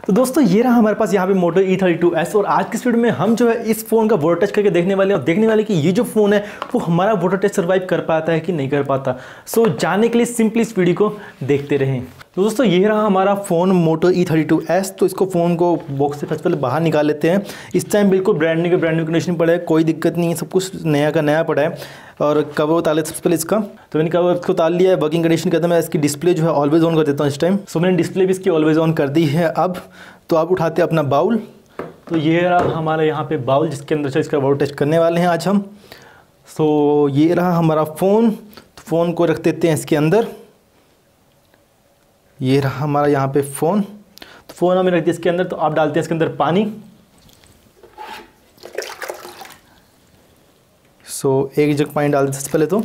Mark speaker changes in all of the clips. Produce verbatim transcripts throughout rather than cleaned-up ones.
Speaker 1: तो दोस्तों ये रहा हमारे पास यहाँ पे Moto E thirty two S और आज की इस वीडियो में हम जो है इस फ़ोन का वोटर टेस्ट करके देखने वाले हैं और देखने वाले कि ये जो फ़ोन है वो हमारा वोटर टेस्ट सर्वाइव कर पाता है कि नहीं कर पाता। सो जानने के लिए सिंपली इस वीडियो को देखते रहें। तो दोस्तों ये रहा हमारा phone Moto E thirty two S. तो इसको फ़ोन को बॉक्स से सबसे पहले बाहर निकाल लेते हैं। इस टाइम बिल्कुल ब्रांड न्यू के ब्रांड न्यू कंडीशन पड़ा है, कोई दिक्कत नहीं है, सब कुछ नया का नया पड़ा है। और कवर उतार लेते सबसे पहले इसका। तो मैंने कवर इसको उतार लिया है, वर्किंग कंडीशन करता मैं इसकी डिस्प्ले जो है ऑलवेज ऑन कर देता हूँ इस टाइम। सो मैंने डिस्प्ले भी इसकी ऑलवेज ऑन कर दी है। अब तो आप उठाते हैं अपना बाउल। तो ये रहा हमारा यहाँ पे बाउल जिसके अंदर से इसका वोटर टेस्ट करने वाले हैं आज हम। सो ये रहा हमारा फ़ोन। तो फ़ोन को रख देते हैं इसके अंदर। ये रहा हमारा यहाँ पे फ़ोन। तो फ़ोन हमें रख दिया इसके अंदर। तो आप डालते हैं इसके अंदर पानी। सो एक जग पानी डाल देते हैं पहले। तो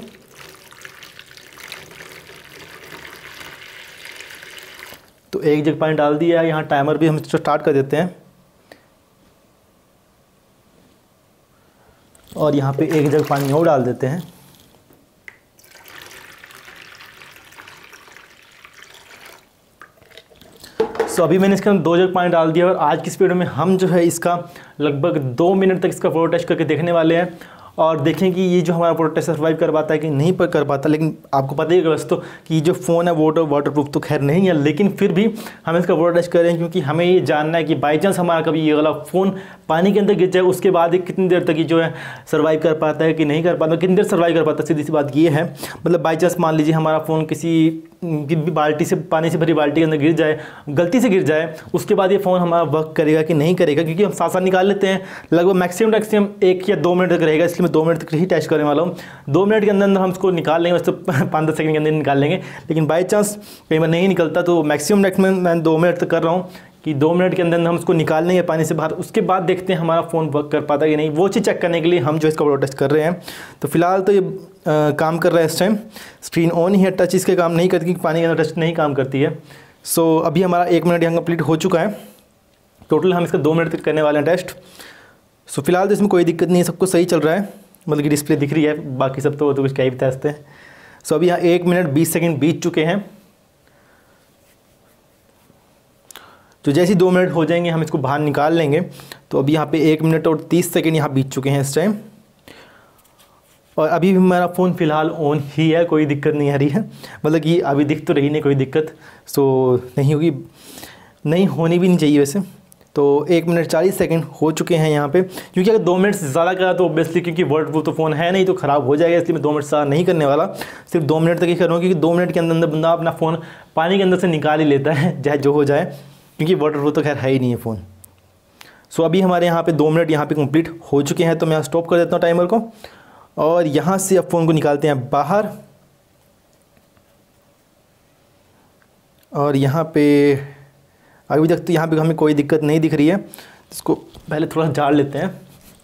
Speaker 1: तो एक जग पानी डाल दिया है। यहाँ टाइमर भी हम स्टार्ट कर देते हैं और यहाँ पे एक जग पानी और डाल देते हैं। सो अभी मैंने इसके अंदर दो जग पानी डाल दिया और आज की स्पीड में हम जो है इसका लगभग दो मिनट तक इसका फोटो टेस्ट करके देखने वाले हैं और देखें कि ये जो हमारा फोटो टेस्ट सर्वाइव कर पाता है कि नहीं पर कर पाता। लेकिन आपको पता ही है वैसे तो कि ये जो फ़ोन है वाटर वाटर प्रूफ तो खैर नहीं है, लेकिन फिर भी हम इसका फोटो टेस्ट करें क्योंकि हमें ये जानना है कि बाई चांस हमारा कभी ये वाला फ़ोन पानी के अंदर गिर जाए उसके बाद ये कितनी देर तक ये जो है सर्वाइव कर पाता है कि नहीं कर पाता, कितनी देर सर्वाइव कर पाता है। सीधी सी बात ये है, मतलब बाई चांस मान लीजिए हमारा फ़ोन किसी बाल्टी से पानी से भरी बाल्टी के अंदर गिर जाए, गलती से गिर जाए, उसके बाद ये फ़ोन हमारा वर्क करेगा कि नहीं करेगा, क्योंकि हम साथ साथ निकाल लेते हैं। लगभग मैक्सिमम मैक्सिमम एक या दो मिनट तक रहेगा, इसलिए मैं दो मिनट तक ही टेस्ट करने वाला हूँ। दो मिनट के अंदर अंदर हम इसको निकाल लेंगे, वैसे तो पाँच दस सेकंड के अंदर निकाल लेंगे, लेकिन बाई चांस कई बार नहीं निकलता तो मैक्सिमम मैक्सिमम मैं दो मिनट तक कर रहा हूँ कि दो मिनट के अंदर हम उसको निकाल लेंगे पानी से बाहर। उसके बाद देखते हैं हमारा फ़ोन वर्क कर पाता है कि नहीं, वो चीज़ चेक करने के लिए हम जो इसका फोटो टेस्ट कर रहे हैं। तो फिलहाल तो ये आ, काम कर रहा है इस टाइम। स्क्रीन ऑन ही है, टच इसके काम नहीं करती क्योंकि पानी के अंदर टच नहीं काम करती है। सो अभी हमारा एक मिनट यहाँ कंप्लीट हो चुका है। टोटल हम इसका दो मिनट तक करने वाले हैं टेस्ट। सो फिलहाल तो इसमें कोई दिक्कत नहीं है, सब कुछ सही चल रहा है, मतलब कि डिस्प्ले दिख रही है, बाकी सब तो, तो कुछ क्या ही बता सकते हैं। सो अभी यहाँ एक मिनट बीस सेकेंड बीत चुके हैं। तो जैसे ही दो मिनट हो जाएंगे हम इसको बाहर निकाल लेंगे। तो अभी यहाँ पे एक मिनट और तीस सेकेंड यहाँ बीत चुके हैं इस टाइम और अभी भी हमारा फ़ोन फ़िलहाल ऑन ही है, कोई दिक्कत नहीं आ रही है, मतलब कि अभी दिख तो रही नहीं कोई दिक्कत। सो नहीं होगी, नहीं होनी भी नहीं चाहिए वैसे। तो एक मिनट चालीस सेकंड हो चुके हैं यहाँ पे, क्योंकि अगर दो मिनट से ज़्यादा करा तो ऑब्वियसली क्योंकि वर्ड प्रूफ तो फ़ोन है नहीं तो ख़राब हो जाएगा, इसलिए मैं दो मिनट से ज़्यादा नहीं करने वाला, सिर्फ दो मिनट तक ही करूँगा क्योंकि दो मिनट के अंदर अंदर बंदा अपना फ़ोन पानी के अंदर से निकाल ही लेता है, चाहे जो हो जाए, क्योंकि वाटर प्रूफ तो खैर है ही नहीं है फ़ोन। सो अभी हमारे यहाँ पे दो मिनट यहाँ पे कंप्लीट हो चुके हैं। तो मैं स्टॉप कर देता हूँ टाइमर को और यहाँ से अब फ़ोन को निकालते हैं बाहर और यहाँ पे अभी तक तो यहाँ पे हमें कोई दिक्कत नहीं दिख रही है। इसको पहले थोड़ा झाड़ लेते हैं।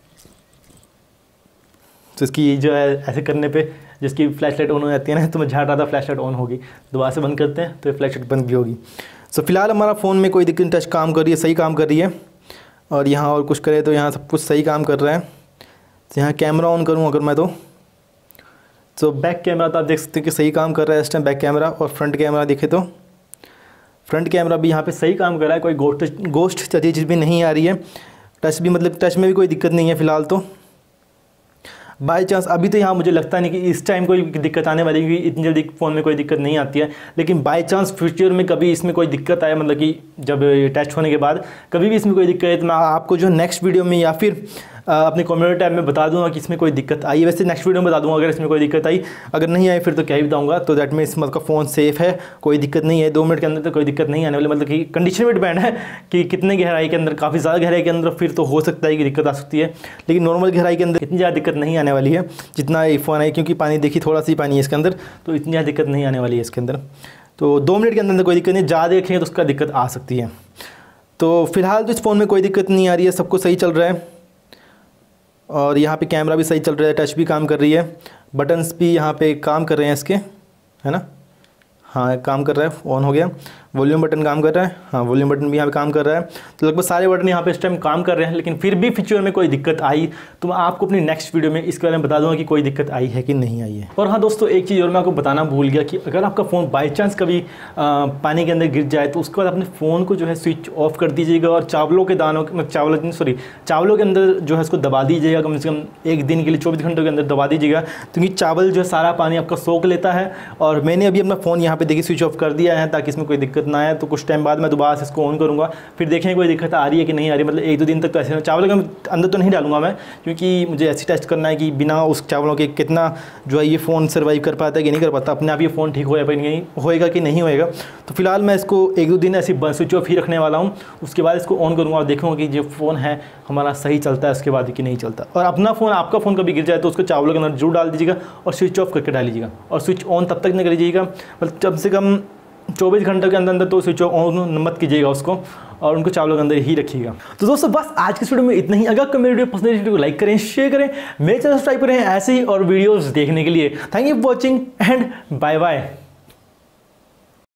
Speaker 1: तो इसकी जो है ऐसे करने पे जिसकी फ्लैश लाइट ऑन हो जाती है ना, तो मैं झाड़ रहा था फ्लैश लाइट ऑन होगी, दोबारा से बंद करते हैं तो ये फ्लैश लाइट बंद भी होगी। सो फिलहाल हमारा फ़ोन में कोई दिक्कत, टच काम कर रही है, सही काम कर रही है। और यहाँ और कुछ करे तो यहाँ सब कुछ सही काम कर रहा है। तो यहाँ कैमरा ऑन करूँ अगर मैं तो तो बैक कैमरा तो आप देख सकते हैं कि सही काम कर रहा है इस टाइम बैक कैमरा। और फ्रंट कैमरा देखे तो फ्रंट कैमरा भी यहाँ पे सही काम कर रहा है, कोई गोस्ट गोस्ट चीज़ भी नहीं आ रही है। टच भी, मतलब टच में भी कोई दिक्कत नहीं है फ़िलहाल तो। बाई चांस अभी तो यहाँ मुझे लगता नहीं कि इस टाइम कोई दिक्कत आने वाली, क्योंकि इतनी जल्दी फ़ोन में कोई दिक्कत नहीं आती है, लेकिन बाई चांस फ्यूचर में कभी इसमें कोई दिक्कत आए, मतलब कि जब टेस्ट होने के बाद कभी भी इसमें कोई दिक्कत है तो मैं आपको जो नेक्स्ट वीडियो में या फिर अपने कम्युनिटी टैब में बता दूंगा कि इसमें कोई दिक्कत आई। वैसे नेक्स्ट वीडियो में बता दूंगा अगर इसमें कोई दिक्कत आई, अगर नहीं आई फिर तो क्या ही बताऊंगा। तो दैट मीन्स मतलब फ़ोन सेफ़ है, कोई दिक्कत नहीं है, दो मिनट के अंदर तो कोई दिक्कत नहीं आने वाली, मतलब कि कंडीशन पे डिपेंड है कि कितने गहराई के अंदर, काफ़ी ज़्यादा गहराई के अंदर फिर तो हो सकता है कि दिक्कत आ सकती है, लेकिन नॉर्मल गहराई के अंदर इतनी ज़्यादा दिक्कत नहीं आने वाली है जितना ये फ़ोन है, क्योंकि पानी देखिए थोड़ा सी पानी है इसके अंदर, तो इतनी ज़्यादा दिक्कत नहीं आने वाली है इसके अंदर। तो दो मिनट के अंदर कोई दिक्कत नहीं, ज़्यादा देखेंगे तो उसका दिक्कत आ सकती है। तो फिलहाल तो इस फ़ोन में कोई दिक्कत नहीं आ रही है, सब कुछ सही चल रहा है और यहाँ पे कैमरा भी सही चल रहा है, टच भी काम कर रही है, बटन्स भी यहाँ पे काम कर रहे हैं इसके, है ना, हाँ काम कर रहा है, ऑन हो गया। वॉल्यूम बटन काम कर रहा है, हाँ वॉल्यूम बटन भी यहाँ पे काम कर रहा है। तो लगभग सारे बटन यहाँ पे इस टाइम काम कर रहे हैं, लेकिन फिर भी फीचर में कोई दिक्कत आई तो मैं आपको अपनी नेक्स्ट वीडियो में इसके बारे में बता दूंगा कि कोई दिक्कत आई है कि नहीं आई है। और हाँ दोस्तों, एक चीज़ और मैं आपको बताना भूल गया कि अगर आपका फ़ोन बाई चांस कभी आ, पानी के अंदर गिर जाए तो उसके बाद अपने फ़ोन को जो है स्विच ऑफ कर दीजिएगा और चावलों के दानों मतलब चावलों सॉरी चावलों के अंदर जो है उसको दबा दीजिएगा, कम से कम एक दिन के लिए चौबीस घंटों के अंदर दबा दीजिएगा, क्योंकि चावल जो है सारा पानी आपका सोख लेता है। और मैंने अभी अपना फ़ोन यहाँ पे देखिए स्विच ऑफ कर दिया है ताकि इसमें कोई दिक्कत ना आए। तो कुछ टाइम बाद मैं दोबारा से इसको ऑन करूँगा, फिर देखेंगे कोई दिक्कत आ रही है कि नहीं आ रही। मतलब एक दो दिन तक तो ऐसे चावल के अंदर तो नहीं डालूंगा मैं, क्योंकि मुझे ऐसी टेस्ट करना है कि बिना उस चावलों के कितना जो है ये फ़ोन सर्वाइव कर पाता है कि नहीं कर पाता, अपने आप ये फ़ोन ठीक होएगा नहीं होएगा कि नहीं होएगा। तो फिलहाल मैं इसको एक दो दिन ऐसी स्विच ऑफ ही रखने वाला हूँ, उसके बाद इसको ऑन करूँगा और देखूँगा कि जो फ़ोन है हमारा सही चलता है उसके बाद कि नहीं चलता। और अपना फ़ोन आपका फ़ोन कभी गिर जाए तो उसको चावलों के अंदर जरूर डाल दीजिएगा और स्विच ऑफ करके डालीजिएगा, और स्विच ऑन तब तक नहीं करिएगा, मतलब कम से कम चौबीस घंटे के अंदर अंदर तो स्विच ऑन मत कीजिएगा उसको, और उनको चावलों के अंदर ही रखिएगा। तो दोस्तों बस आज की वीडियो में इतना ही। अगर आपको मेरी वीडियो पसंद है वीडियो को लाइक करें, शेयर करें, मेरे चैनल सब्सक्राइब करें ऐसे ही और वीडियोस देखने के लिए। Thank you for watching and bye bye.